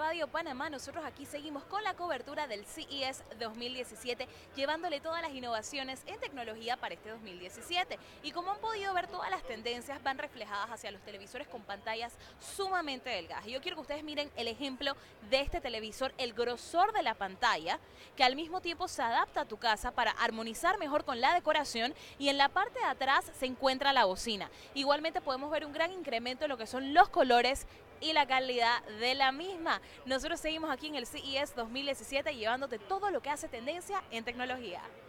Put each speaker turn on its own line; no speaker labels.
Radio Panamá. Nosotros aquí seguimos con la cobertura del CES 2017, llevándole todas las innovaciones en tecnología para este 2017. Y como han podido ver, todas las tendencias van reflejadas hacia los televisores con pantallas sumamente delgadas. Y yo quiero que ustedes miren el ejemplo de este televisor, el grosor de la pantalla, que al mismo tiempo se adapta a tu casa para armonizar mejor con la decoración, y en la parte de atrás se encuentra la bocina. Igualmente podemos ver un gran incremento en lo que son los colores y la calidad de la misma. Nosotros seguimos aquí en el CES 2017 llevándote todo lo que hace tendencia en tecnología.